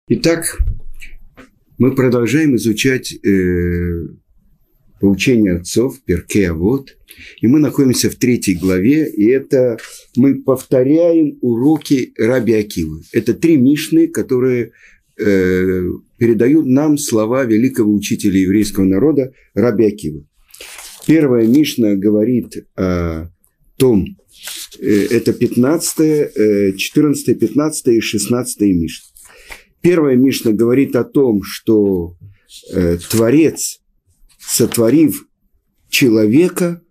Итак, мы продолжаем изучать поучение отцов, Перкей Авот, и мы находимся в 3 главе, и это мы повторяем уроки Раби Акивы. Это 3 мишны, которые передают нам слова великого учителя еврейского народа Раби Акивы. Первая мишна говорит о том, это 15, 14, 15 и 16 мишна. Первая мишна говорит о том, что Творец, сотворив человека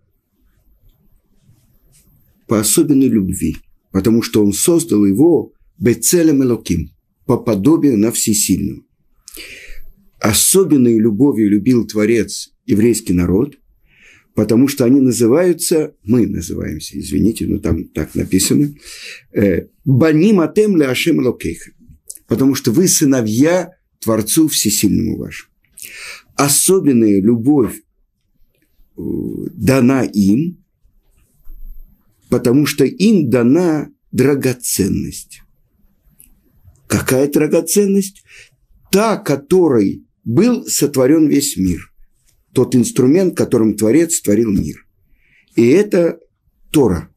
по особенной любви, потому что он создал его бецелем элоким, по подобию на всесильного. Особенной любовью любил Творец еврейский народ, потому что они называются, мы называемся, извините, но там так написано, «Баним атем ле Ашем элокейха», потому что вы сыновья Творцу Всесильному вашему. Особенная любовь дана им, потому что им дана драгоценность. Какая драгоценность? Та, которой был сотворен весь мир. Тот инструмент, которым Творец творил мир. И это Тора.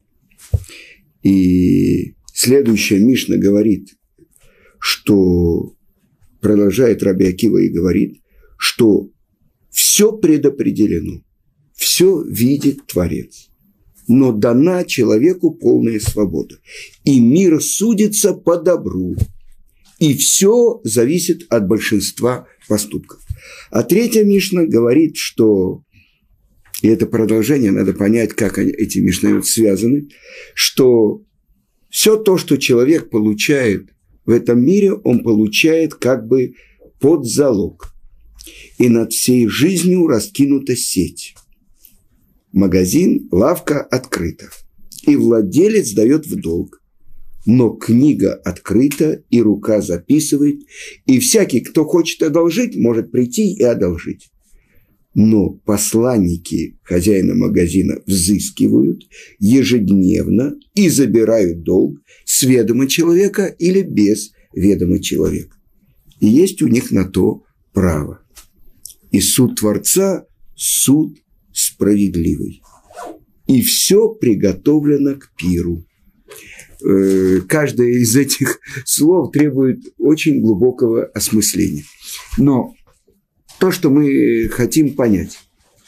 И следующая мишна говорит, что продолжает Раби Акива и говорит, что все предопределено, все видит Творец, но дана человеку полная свобода, и мир судится по добру, и все зависит от большинства поступков. А 3 мишна говорит, что, и это продолжение, надо понять, как эти мишны связаны, что все то, что человек получает в этом мире, он получает как бы под залог. И над всей жизнью раскинута сеть. Магазин, лавка открыта. И владелец дает в долг. Но книга открыта, и рука записывает. И всякий, кто хочет одолжить, может прийти и одолжить. Но посланники хозяина магазина взыскивают ежедневно и забирают долг с ведома человека или без ведома человека. И есть у них на то право. И суд Творца – суд справедливый. И все приготовлено к пиру. Каждое из этих слов требует очень глубокого осмысления. Но то, что мы хотим понять.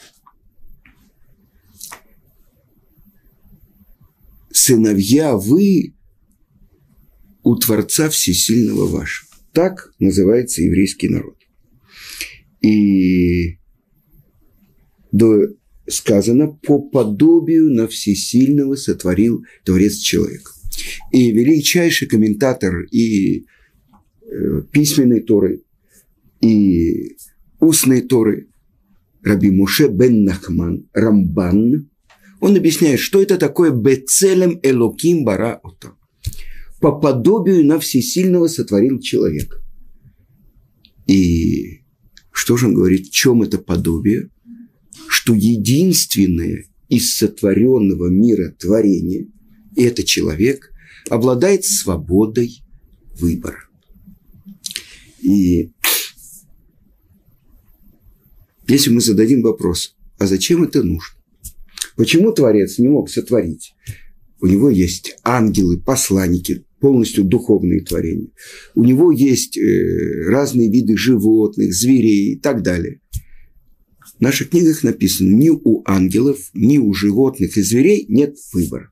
Сыновья вы у Творца Всесильного вашего. Так называется еврейский народ. И сказано, по подобию на Всесильного сотворил Творец человека. И величайший комментатор и письменной Торы, и устной Торы Раби Моше бен Нахман Рамбан, он объясняет, что это такое бецелем элоким бара ота. По подобию на Всесильного сотворил человека. И что же он говорит, в чем это подобие? Что единственное из сотворенного мира творения, и это человек, обладает свободой выбора. И если мы зададим вопрос, а зачем это нужно? Почему Творец не мог сотворить? У него есть ангелы, посланники, полностью духовные творения. У него есть разные виды животных, зверей и так далее. В наших книгах написано, ни у ангелов, ни у животных и зверей нет выбора.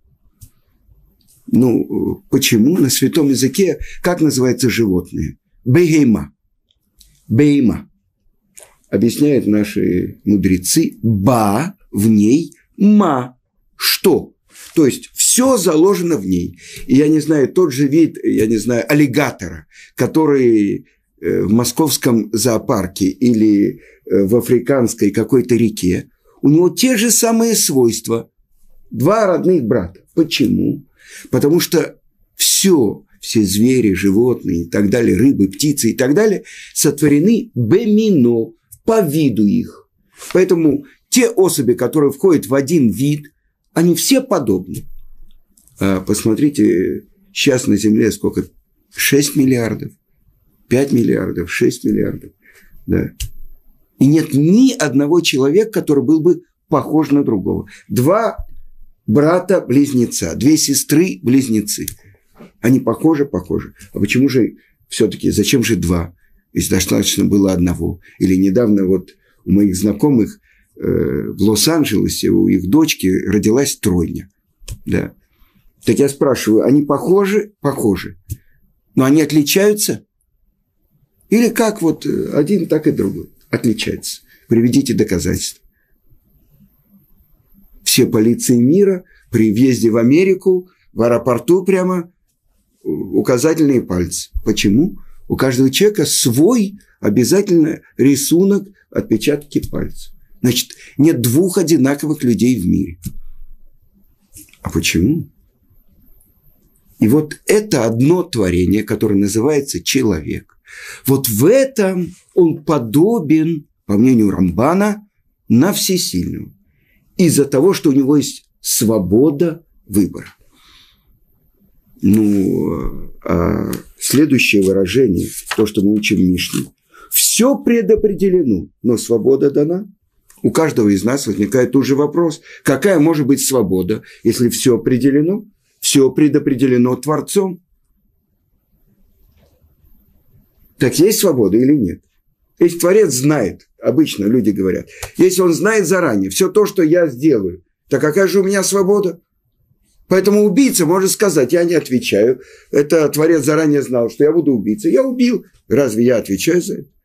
Ну, почему? На святом языке, как называется животное? Бейма. Бейма. Объясняют наши мудрецы. Ба в ней, ма. Что? То есть, все заложено в ней. И я не знаю, тот же вид, я не знаю, аллигатора, который в московском зоопарке или в африканской какой-то реке, у него те же самые свойства. 2 родных брата. Почему? Потому что все звери, животные и так далее, рыбы, птицы и так далее, сотворены бемино, по виду их. Поэтому те особи, которые входят в один вид, они все подобны. Посмотрите, сейчас на Земле сколько? 6 миллиардов. 5 миллиардов, 6 миллиардов. Да. И нет ни одного человека, который был бы похож на другого. 2 брата-близнеца, 2 сестры-близнецы. Они похожи? Похожи. А почему же все-таки, зачем же 2? Если достаточно было 1. Или недавно вот у моих знакомых в Лос-Анджелесе у их дочки родилась 3. Да. Так я спрашиваю, они похожи? Похожи. Но они отличаются? Или как вот один, так и другой отличается? Приведите доказательства. Все полиции мира при въезде в Америку, в аэропорту прямо указательные пальцы. Почему? У каждого человека свой обязательно рисунок, отпечатки пальцев. Значит, нет 2 одинаковых людей в мире. А почему? И вот это одно творение, которое называется человек. Вот в этом он подобен, по мнению Рамбана, на всесильного. Из-за того, что у него есть свобода выбора. А следующее выражение, то, что мы учим в Мишне. Все предопределено, но свобода дана. У каждого из нас возникает тут же вопрос, какая может быть свобода, если все определено? Все предопределено Творцом. Так есть свобода или нет? Если Творец знает, обычно люди говорят, если он знает заранее все то, что я сделаю, то какая же у меня свобода? Поэтому убийца может сказать, я не отвечаю. Это Творец заранее знал, что я буду убийцей. Я убил. Разве я отвечаю за это?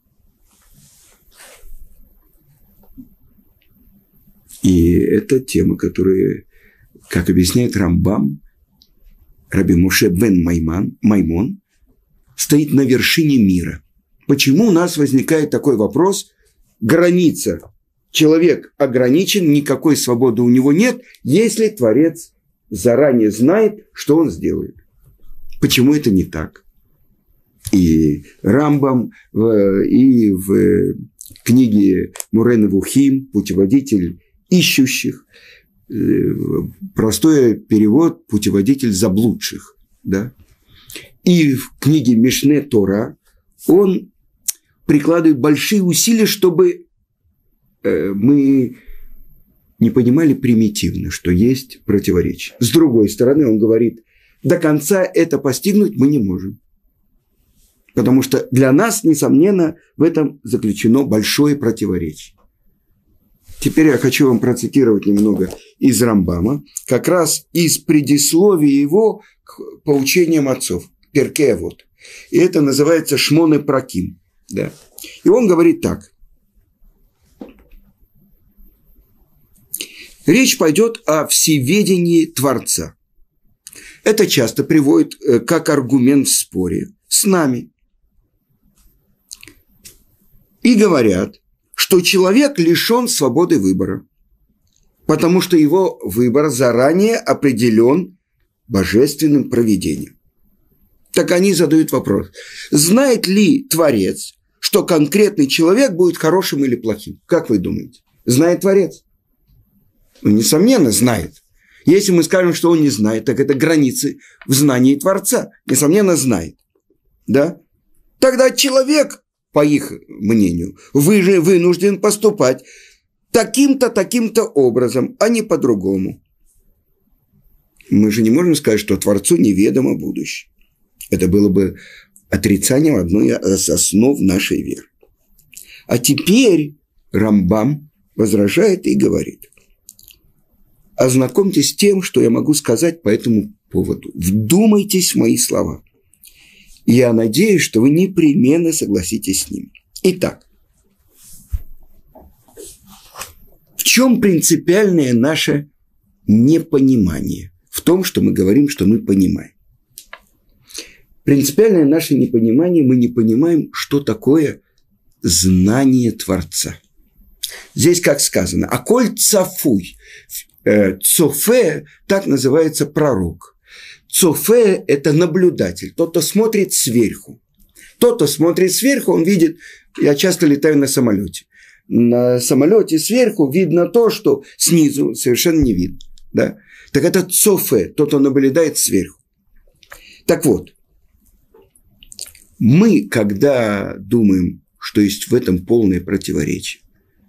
И это тема, которая, как объясняет Рамбам, Раби Моше бен Маймон, стоит на вершине мира. Почему у нас возникает такой вопрос? Граница. Человек ограничен, никакой свободы у него нет, если Творец заранее знает, что он сделает. Почему это не так? И Рамбам, и в книге Муре Невухим, путеводитель ищущих, простой перевод «путеводитель заблудших». Да? И в книге Мишне Тора он прикладывает большие усилия, чтобы мы не понимали примитивно, что есть противоречие. С другой стороны, он говорит, до конца это постигнуть мы не можем. Потому что для нас, несомненно, в этом заключено большое противоречие. Теперь я хочу вам процитировать немного из Рамбама, как раз из предисловия его к поучениям отцов, Перкей Авот. И это называется Шмоне Праким. Да. И он говорит так. Речь пойдет о всеведении Творца. Это часто приводит как аргумент в споре с нами. И говорят, что человек лишен свободы выбора, потому что его выбор заранее определен божественным провидением. Так они задают вопрос, знает ли Творец, что конкретный человек будет хорошим или плохим? Как вы думаете? Знает Творец? Ну, несомненно, знает. Если мы скажем, что он не знает, так это границы в знании Творца. Несомненно, знает. Да? Тогда человек, по их мнению, вынужден поступать таким-то, таким-то образом, а не по-другому. Мы же не можем сказать, что Творцу неведомо будущее. Это было бы отрицанием одной из основ нашей веры. А теперь Рамбам возражает и говорит. Ознакомьтесь с тем, что я могу сказать по этому поводу. Вдумайтесь в мои слова. Я надеюсь, что вы непременно согласитесь с ним. Итак, в чем принципиальное наше непонимание? В том, что мы говорим, что мы понимаем. Принципиальное наше непонимание, мы не понимаем, что такое знание Творца. Здесь как сказано, «Аколь цафуй». Цофе, так называется пророк. Цофе – это наблюдатель, тот, кто смотрит сверху. Тот, кто смотрит сверху, он видит, я часто летаю на самолете. На самолете сверху видно то, что снизу совершенно не видно. Да? Так это цофе, тот, кто наблюдает сверху. Так вот, Мы, когда думаем, что есть в этом полное противоречие,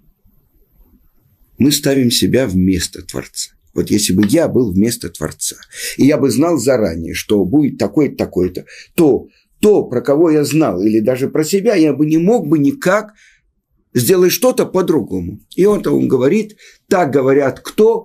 мы ставим себя вместо Творца. Вот если бы я был вместо Творца, и я бы знал заранее, что будет такое-то, такое-то, то, про кого я знал, или даже про себя, я бы не мог бы никак сделать что-то по-другому. И он говорит, так говорят кто?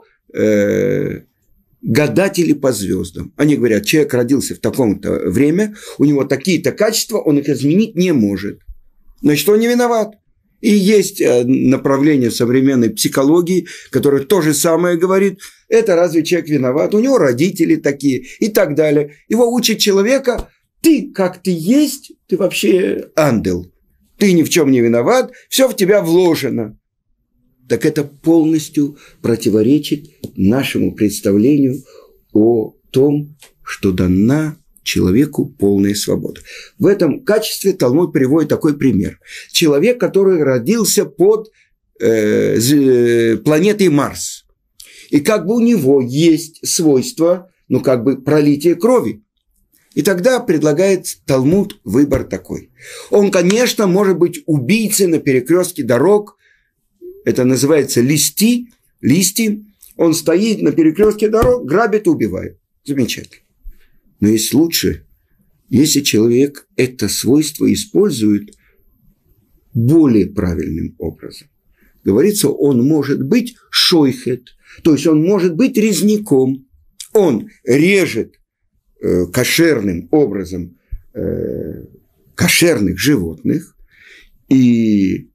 Гадатели по звездам. Они говорят, человек родился в таком-то время, у него такие-то качества, он их изменить не может. Значит, он не виноват. И есть направление современной психологии, которое то же самое говорит. Это разве человек виноват? У него родители такие и так далее. Его учат человека, ты как ты есть, ты вообще ангел. Ты ни в чем не виноват, все в тебя вложено. Так это полностью противоречит нашему представлению о том, что дана человеку полная свобода. В этом качестве Талмуд приводит такой пример. Человек, который родился под планетой Марс. И как бы у него есть свойство, пролитие крови. И тогда предлагает Талмуд выбор такой. Он, конечно, может быть убийцей на перекрестке дорог. Это называется листи. Он стоит на перекрестке дорог, грабит и убивает. Замечательно. Но есть лучше, если человек это свойство использует более правильным образом. Говорится, он может быть шойхет, то есть он может быть резняком. Он режет кошерным образом кошерных животных, и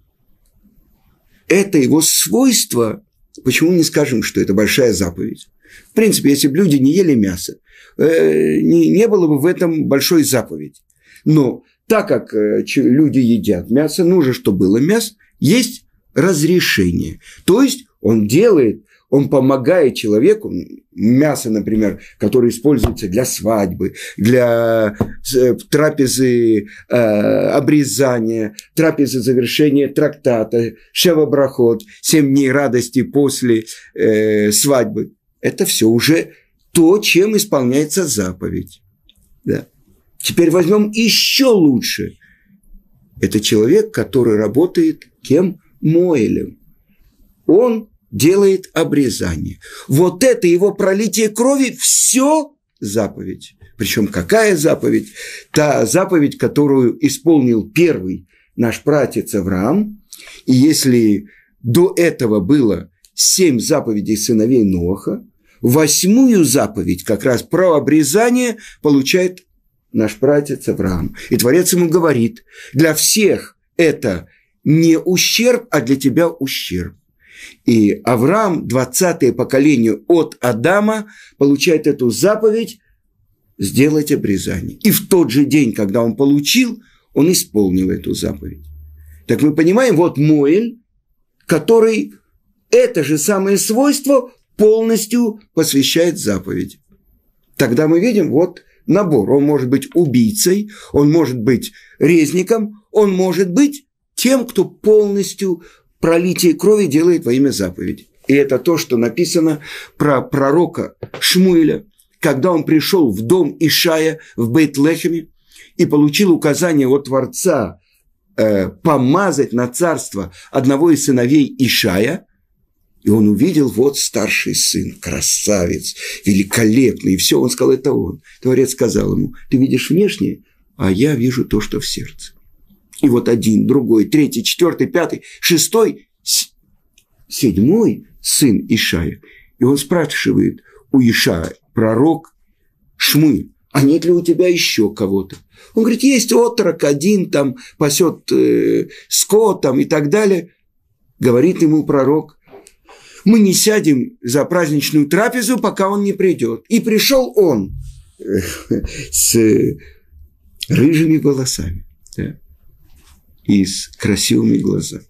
это его свойство. Почему не скажем, что это большая заповедь? В принципе, если бы люди не ели мясо, не было бы в этом большой заповеди. Но так как люди едят мясо, нужно, чтобы было мясо, есть разрешение. То есть он помогает человеку, мясо, например, которое используется для свадьбы, для трапезы обрезания, трапезы завершения трактата, шева брахот, 7 дней радости после свадьбы. Это все уже то, чем исполняется заповедь. Да. Теперь возьмем еще лучше. Это человек, который работает кем? Моэлем. Он делает обрезание. Вот это его пролитие крови, все заповедь. Причем какая заповедь? Та заповедь, которую исполнил первый наш пратец Авраам. И если до этого было 7 заповедей сыновей Ноаха, 8-ю заповедь, как раз про обрезание, получает наш пратец Авраам. И Творец ему говорит, для всех это не ущерб, а для тебя ущерб. И Авраам, 20-е поколение от Адама, получает эту заповедь сделать обрезание. И в тот же день, когда он получил, он исполнил эту заповедь. Так мы понимаем, вот Моэль, который это же самое свойство полностью посвящает заповеди. Тогда мы видим вот набор. Он может быть убийцей, он может быть резником, он может быть тем, кто полностью пролитие крови делает во имя заповеди. И это то, что написано про пророка Шмуэля, когда он пришел в дом Ишая в Бейт-Лехеме и получил указание от Творца помазать на царство одного из сыновей Ишая, и он увидел, вот старший сын, красавец, великолепный, и все, он сказал, это он. Творец сказал ему, ты видишь внешнее, а я вижу то, что в сердце. И вот 1, 2, 3, 4, 5, 6, 7 сын Ишая. И он спрашивает у Ишая, пророк Шмуэль, а нет ли у тебя еще кого-то? Он говорит, есть отрок один, там пасет скот там, и так далее. Говорит ему пророк, мы не сядем за праздничную трапезу, пока он не придет. И пришел он с рыжими волосами, да, и с красивыми глазами.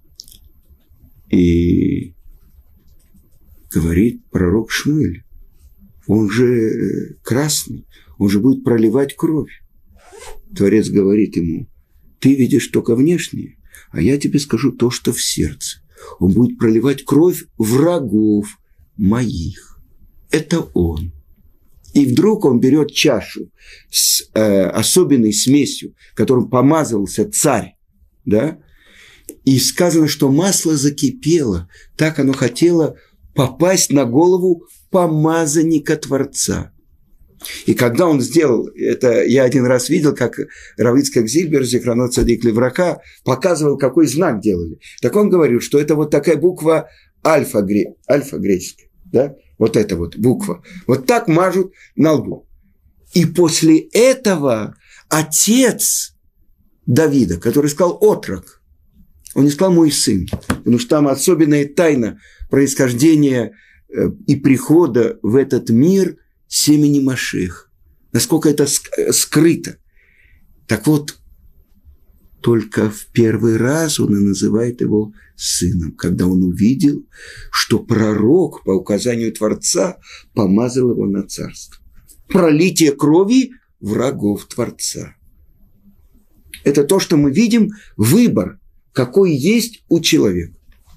И говорит пророк Шмуэль, он же красный, он же будет проливать кровь. Творец говорит ему, ты видишь только внешнее, а я тебе скажу то, что в сердце. Он будет проливать кровь врагов моих. Это он. И вдруг он берет чашу с особенной смесью, которым помазывался царь, да? И сказано, что масло закипело, так оно хотело попасть на голову помазанника Творца. И когда он сделал это, я один раз видел, как Рав Ицхак Зильбер, Зихронот Цадик Левраха, показывал, какой знак делали. Так он говорил, что это вот такая буква альфа греческая, да? Вот эта вот буква. Вот так мажут на лбу. И после этого отец Давида, который сказал отрок, он не сказал мой сын, потому что там особенная тайна происхождения и прихода в этот мир семени Машиах. Насколько это скрыто. Так вот, только в первый раз он и называет его сыном, когда он увидел, что пророк по указанию Творца помазал его на царство. Пролитие крови врагов Творца. Это то, что мы видим, выбор, какой есть у человека.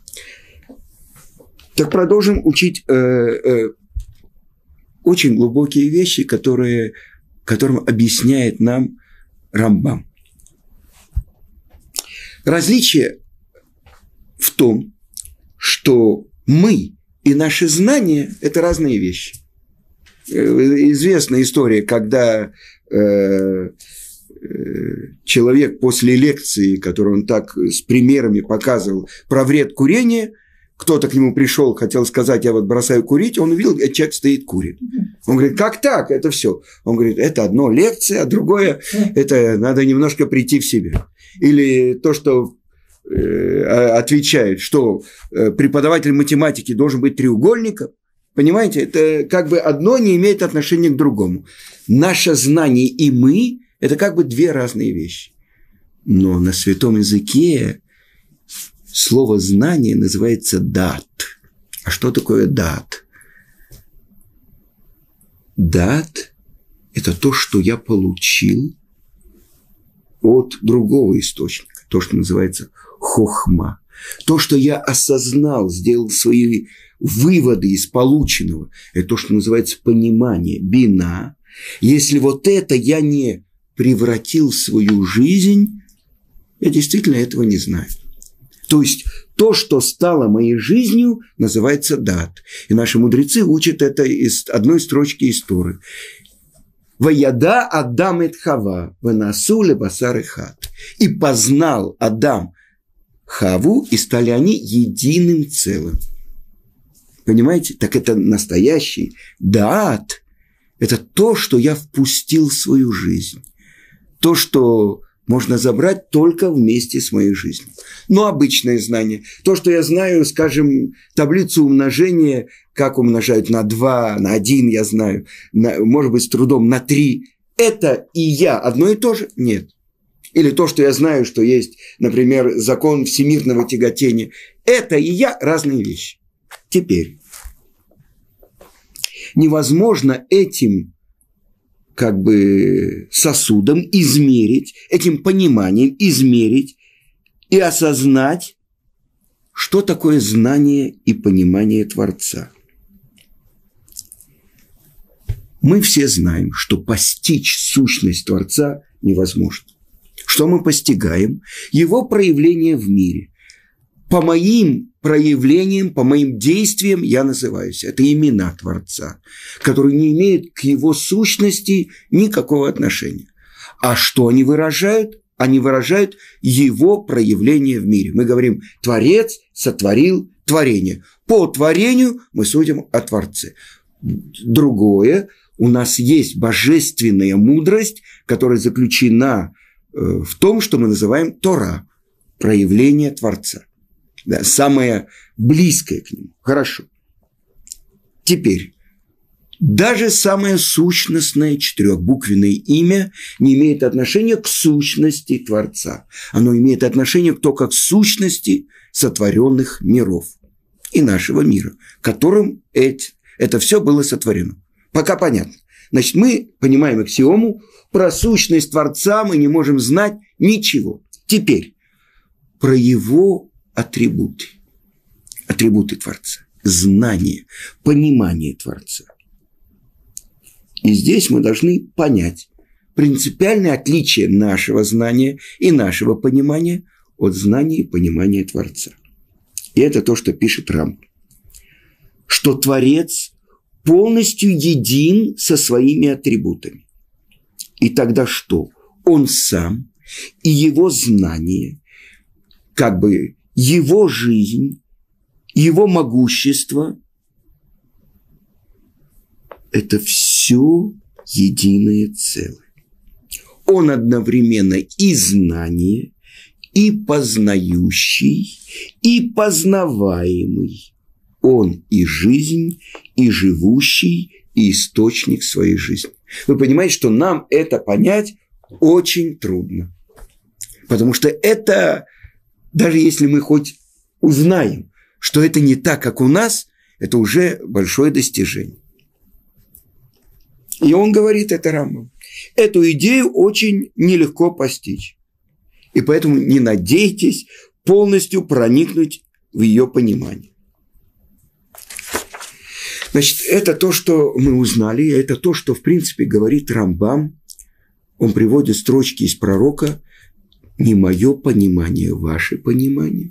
Так продолжим учить очень глубокие вещи, которым объясняет нам Рамбам. Различие в том, что мы и наши знания – это разные вещи. Известная история, когда человек после лекции, которую он так с примерами показывал про вред курения, кто-то к нему пришел, хотел сказать, я вот бросаю курить, он увидел, человек стоит, курит. Он говорит, как так? Это все. Он говорит, это одно лекция, а другое, это надо немножко прийти в себя. Или то, что отвечает, что преподаватель математики должен быть треугольником. Понимаете, это как бы одно не имеет отношения к другому. Наше знание и мы – это как бы две разные вещи. Но на святом языке слово «знание» называется «дат». А что такое «дат»? «Дат» – это то, что я получил от другого источника. То, что называется «хохма». То, что я осознал, сделал свои выводы из полученного. Это то, что называется понимание, бина. Если вот это я не превратил в свою жизнь, я действительно этого не знаю. То есть, то, что стало моей жизнью, называется дат. И наши мудрецы учат это из одной строчки из Торы. «Ваяда Адам эт Хава, венасу лебасар эхад». И познал Адам Хаву, и стали они единым целым. Понимаете? Так это настоящий даат. Это то, что я впустил в свою жизнь. То, что можно забрать только вместе с моей жизнью. Но обычное знание. То, что я знаю, скажем, таблицу умножения, как умножают на 2, на 1, я знаю, может быть, с трудом на 3. Это и я одно и то же? Нет. Или то, что я знаю, что есть, например, закон всемирного тяготения. Это и я разные вещи. Теперь. Невозможно этим как бы сосудом измерить, этим пониманием измерить и осознать, что такое знание и понимание Творца. Мы все знаем, что постичь сущность Творца невозможно. Что мы постигаем? Его проявление в мире. По моим проявлениям, по моим действиям я называюсь. Это имена Творца, которые не имеют к его сущности никакого отношения. А что они выражают? Они выражают его проявление в мире. Мы говорим, Творец сотворил творение. По творению мы судим о Творце. Другое, у нас есть божественная мудрость, которая заключена в том, что мы называем Тора, проявление Творца. Да, самое близкое к нему. Хорошо. Теперь, даже самое сущностное четырехбуквенное имя не имеет отношения к сущности Творца. Оно имеет отношение только к сущности сотворенных миров и нашего мира, которым это все было сотворено. Пока понятно. Значит, мы понимаем аксиому, про сущность Творца мы не можем знать ничего. Теперь, про его атрибуты Творца, знание, понимание Творца. И здесь мы должны понять принципиальное отличие нашего знания и нашего понимания от знания и понимания Творца. И это то, что пишет Рамбам. Что Творец полностью един со своими атрибутами. И тогда что? Он сам и его знание, как бы его жизнь, его могущество – это все единое целое. Он одновременно и знание, и познающий, и познаваемый. Он и жизнь, и живущий, и источник своей жизни. Вы понимаете, что нам это понять очень трудно. Потому что это, даже если мы хоть узнаем, что это не так, как у нас, это уже большое достижение. И он говорит, это Рамбам, эту идею очень нелегко постичь. И поэтому не надейтесь полностью проникнуть в ее понимание. Значит, это то, что мы узнали, это то, что, в принципе, говорит Рамбам. Он приводит строчки из пророка. Не мое понимание, ваше понимание.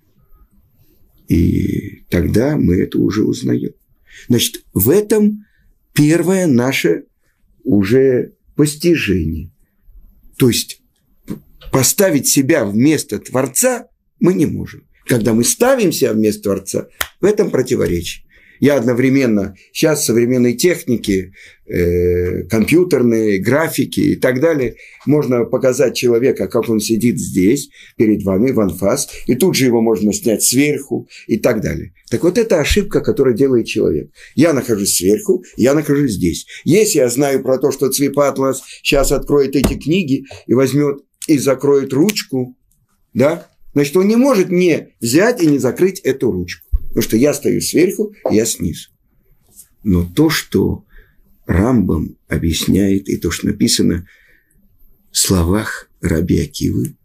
И тогда мы это уже узнаем. Значит, в этом первое наше уже постижение. То есть, поставить себя вместо Творца мы не можем. Когда мы ставим себя вместо Творца, в этом противоречие. Я одновременно, сейчас современные техники, компьютерные, графики и так далее, можно показать человека, как он сидит здесь, перед вами, в анфас, и тут же его можно снять сверху и так далее. Так вот, это ошибка, которую делает человек. Я нахожусь сверху, я нахожусь здесь. Если я знаю про то, что Цвипа Атлас сейчас откроет эти книги и возьмет и закроет ручку, да, значит, он не может не взять и не закрыть эту ручку. Потому что я стою сверху, я снизу. Но то, что Рамбам объясняет, и то, что написано в словах Раби Акивы,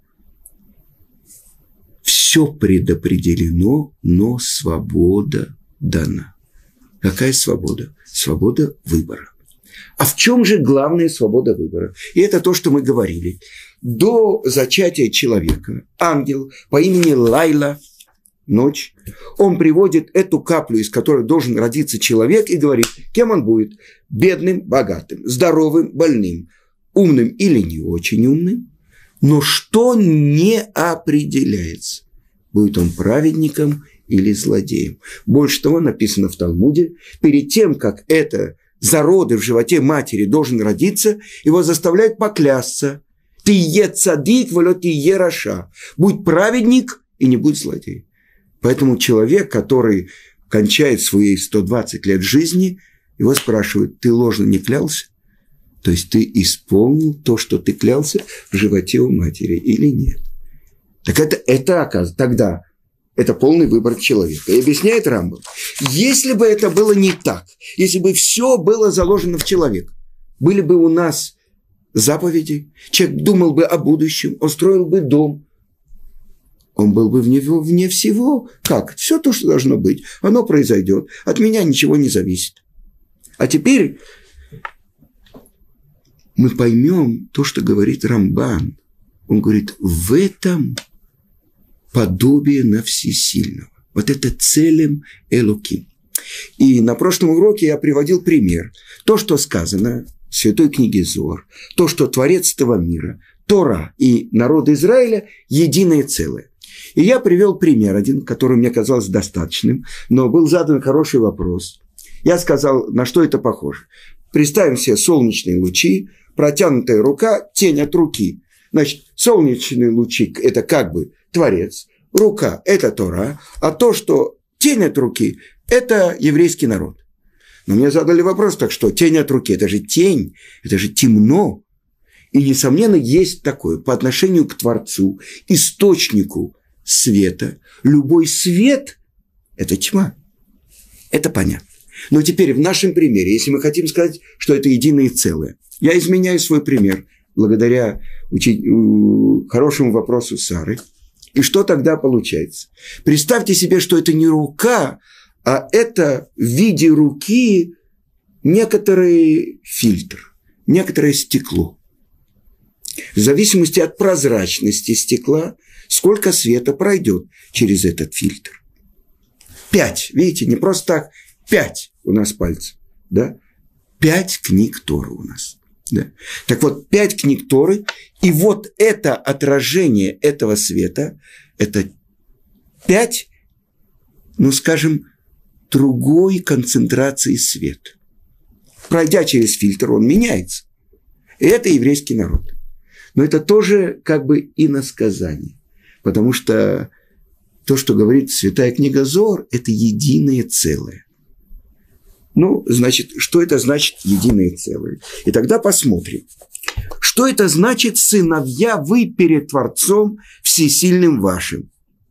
все предопределено, но свобода дана. Какая свобода? Свобода выбора. А в чем же главная свобода выбора? И это то, что мы говорили. До зачатия человека ангел по имени Лайла, ночь, он приводит эту каплю, из которой должен родиться человек, и говорит, кем он будет? Бедным, богатым, здоровым, больным, умным или не очень умным. Но что не определяется? Будет он праведником или злодеем? Больше того, написано в Талмуде, перед тем, как это зародыш в животе матери должен родиться, его заставляют поклясться. Ты е цадик, волё ты е раша. Будь праведник и не будь злодей. Поэтому человек, который кончает свои 120 лет жизни, его спрашивают, ты ложно не клялся? То есть ты исполнил то, что ты клялся в животе у матери или нет? Так это оказывается, тогда это полный выбор человека. И объясняет Рамбам, если бы это было не так, если бы все было заложено в человека, были бы у нас заповеди, человек думал бы о будущем, он строил бы дом, он был бы вне всего. Как? Все то, что должно быть, оно произойдет. От меня ничего не зависит. А теперь мы поймем то, что говорит Рамбан. Он говорит, в этом подобие на всесильного. Вот это целем Элоким. И на прошлом уроке я приводил пример. То, что сказано в Святой книге Зоар, то, что Творец этого мира, Тора и народ Израиля – единое целое. И я привел пример один, который мне казался достаточным, но был задан хороший вопрос. Я сказал, на что это похоже. Представим себе солнечные лучи, протянутая рука, тень от руки. Значит, солнечные лучи – это как бы Творец, рука – это Тора, а то, что тень от руки – это еврейский народ. Но мне задали вопрос, так что тень от руки – это же тень, это же темно. И, несомненно, есть такое по отношению к Творцу, источнику света. Любой свет – это тьма. Это понятно. Но теперь в нашем примере, если мы хотим сказать, что это единое целое, я изменяю свой пример благодаря хорошему вопросу Сары. И что тогда получается? Представьте себе, что это не рука, а это в виде руки некоторый фильтр, некоторое стекло. В зависимости от прозрачности стекла, сколько света пройдет через этот фильтр. 5, видите, не просто так, 5 у нас пальцев, да? 5 книг Торы у нас. Да? Так вот, 5 книг Торы, и вот это отражение этого света, это 5, ну, скажем, другой концентрации света. Пройдя через фильтр, он меняется. И это еврейский народ. Но это тоже как бы иносказание. Потому что то, что говорит Святая книга Зоар, это единое целое. Ну, значит, что это значит единое целое? И тогда посмотрим. Что это значит, сыновья, вы перед Творцом Всесильным вашим?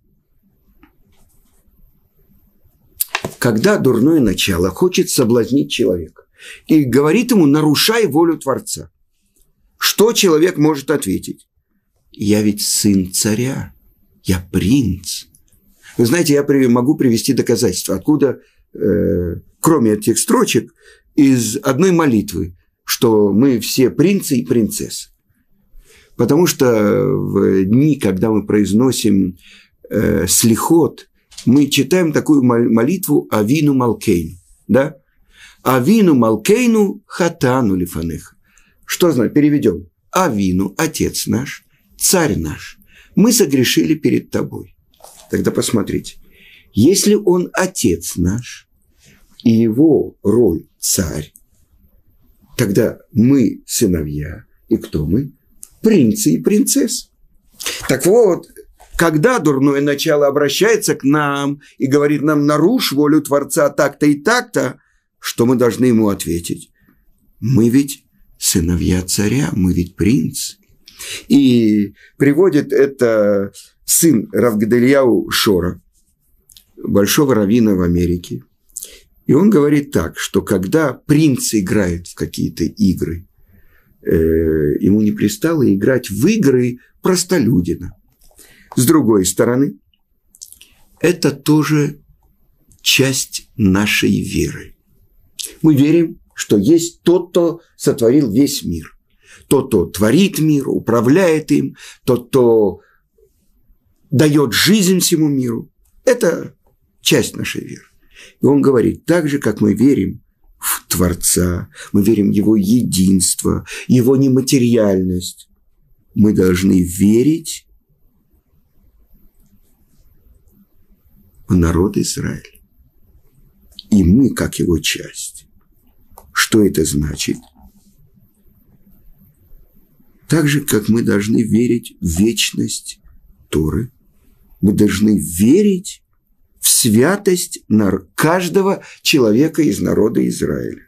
Когда дурное начало хочет соблазнить человека и говорит ему, нарушай волю Творца, что человек может ответить? Я ведь сын царя, я принц. Вы знаете, я могу привести доказательства, откуда, кроме этих строчек, из одной молитвы, что мы все принцы и принцессы. Потому что в дни, когда мы произносим слихот, мы читаем такую молитву Авину Малкейну. Да? Авину Малкейну хатану лифанеха. Что значит? Переведем. Авину, отец наш, царь наш. Мы согрешили перед тобой. Тогда посмотрите. Если он отец наш, и его роль царь, тогда мы сыновья. И кто мы? Принцы и принцессы. Так вот, когда дурное начало обращается к нам и говорит нам, нарушь волю Творца так-то и так-то, что мы должны ему ответить? Мы ведь сыновья царя, мы ведь принцы. И приводит это сын Рав Гедельяу Шора, большого раввина в Америке. И он говорит так, что когда принц играет в какие-то игры, ему не пристало играть в игры простолюдина. С другой стороны, это тоже часть нашей веры. Мы верим, что есть тот, кто сотворил весь мир. Тот, кто творит мир, управляет им, тот, кто дает жизнь всему миру. Это часть нашей веры. И он говорит, так же, как мы верим в Творца, мы верим в Его единство, Его нематериальность, мы должны верить в народ Израиля. И мы, как его часть. Что это значит? Так же, как мы должны верить в вечность Торы, мы должны верить в святость каждого человека из народа Израиля.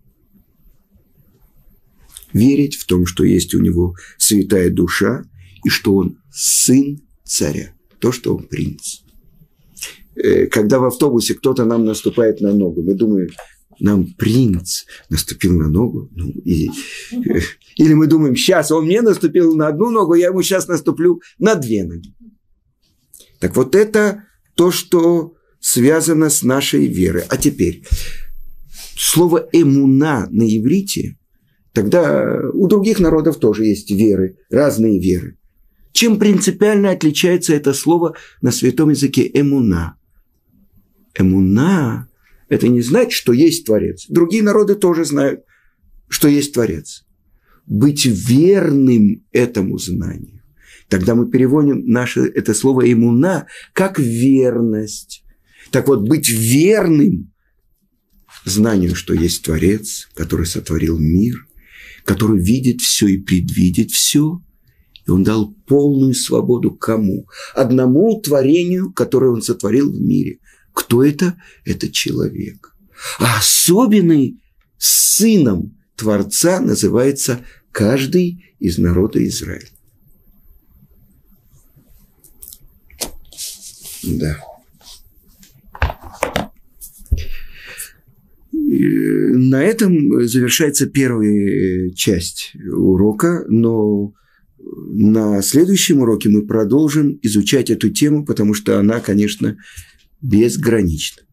Верить в том, что есть у него святая душа, и что он сын царя, то, что он принц. Когда в автобусе кто-то нам наступает на ногу, мы думаем, нам принц наступил на ногу. Или мы думаем, сейчас он мне наступил на одну ногу, я ему сейчас наступлю на 2 ноги. Так вот это то, что связано с нашей верой. А теперь, слово «эмуна» на иврите, тогда у других народов тоже есть веры, разные веры. Чем принципиально отличается это слово на святом языке «эмуна»? Эмуна – это не значит, что есть Творец. Другие народы тоже знают, что есть Творец. Быть верным этому знанию. Тогда мы переводим это слово «эмуна» как верность. Так вот, быть верным знанию, что есть Творец, который сотворил мир, который видит все и предвидит все. И он дал полную свободу кому? Одному творению, которое он сотворил в мире. Кто это? Это человек. А особенный сыном Творца называется каждый из народа Израиля. Да. На этом завершается первая часть урока, но на следующем уроке мы продолжим изучать эту тему, потому что она, конечно, безгранична.